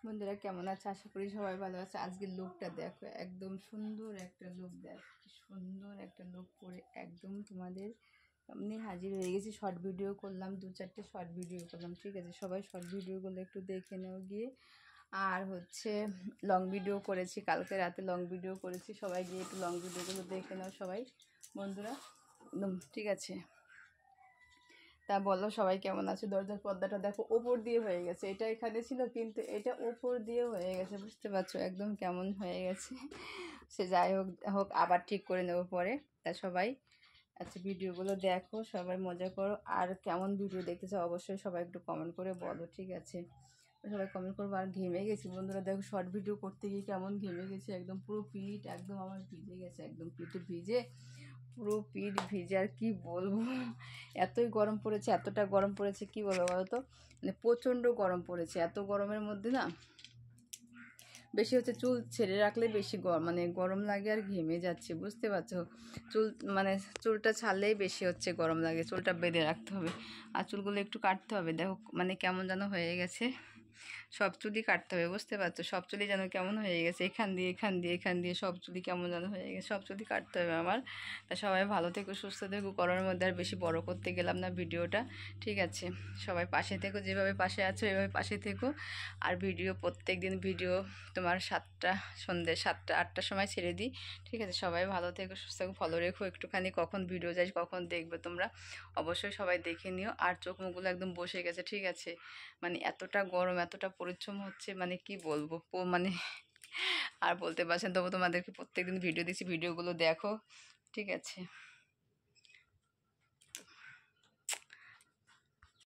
বন্ধুরা কেমন আছে? আশা করি সবাই ভালো আছে। আজকের লুকটা দেখো, একদম সুন্দর একটা লুক। দেখো কি সুন্দর একটা লুক পরে একদম তোমাদের সামনে হাজির হয়ে গেছি। শর্ট ভিডিও করলাম, 2-4টে শর্ট ভিডিও করলাম, ঠিক আছে? সবাই শর্ট ভিডিওগুলো একটু দেখে নাও গিয়ে। আর হচ্ছে লং ভিডিও করেছি, কালকে রাতে লং ভিডিও করেছি, সবাই গিয়ে একটু লং ভিডিওগুলো দেখে নাও সবাই বন্ধুরা, একদম ঠিক আছে? তা বলো সবাই কেমন আছে? দরজার পর্দাটা দেখো ওপর দিয়ে হয়ে গেছে, এটা এখানে ছিল কিন্তু এটা ওপর দিয়ে হয়ে গেছে, বুঝতে পারছো? একদম কেমন হয়ে গেছে। সে যাই হোক হোক, আবার ঠিক করে নেবো পরে। তা সবাই আচ্ছা ভিডিওগুলো দেখো, সবাই মজা করো। আর কেমন ভিডিও দেখতে চাও অবশ্যই সবাই একটু কমেন্ট করে বলো, ঠিক আছে? সবাই কমেন্ট করবো। আর ঘেমে গেছি বন্ধুরা, দেখো শর্ট ভিডিও করতে গিয়ে কেমন ঘেমে গেছি, একদম পুরো পিঠ একদম আমার ভিজে গেছে, একদম পিঠে ভিজে, পুরো পিঠ ভিজে। আর কি বলবো, এতই গরম পড়েছে, এতটা গরম পড়েছে কি বলবো বলো তো, মানে প্রচণ্ড গরম পড়েছে। এত গরমের মধ্যে না বেশি হচ্ছে চুল ছেড়ে রাখলে বেশি মানে গরম লাগে আর ঘেমে যাচ্ছে, বুঝতে পারছো? চুল মানে চুলটা ছাড়লেই বেশি হচ্ছে গরম লাগে, চুলটা বেঁধে রাখতে হবে। আর চুলগুলো একটু কাটতে হবে, দেখো মানে কেমন যেন হয়ে গেছে। সব চুলই কাটতে হবে, বুঝতে পারছো? সব চুলই যেন কেমন হয়ে গেছে, এখান দিয়ে এখান দিয়ে এখান দিয়ে সব চুলই কেমন যেন হয়ে গেছে, সব চুলই কাটতে হবে আমার। তা সবাই ভালো থেকো, সুস্থ থেকো। গরমের মধ্যে আর বেশি বড় করতে গেলাম না ভিডিওটা, ঠিক আছে? সবাই পাশে থেকো, যেভাবে পাশে আছো এভাবে পাশে থেকো। আর ভিডিও প্রত্যেক দিন ভিডিও তোমার সন্ধ্যে 7টা-8টার সময় ছেড়ে দিই, ঠিক আছে? সবাই ভালো থেকো, সুস্থ থেকো, ফলো রেখো একটুখানি, কখন ভিডিও যাই কখন দেখবে তোমরা অবশ্যই সবাই দেখে নিও। আর চোখ মুখগুলো একদম বসে গেছে, ঠিক আছে? মানে এতটা গরম, এতটা পরিশ্রম হচ্ছে, মানে কি বলবো মানে আর বলতে পারছেন। তবু তোমাদেরকে প্রত্যেকদিন ভিডিও দিচ্ছি, ভিডিওগুলো দেখো, ঠিক আছে?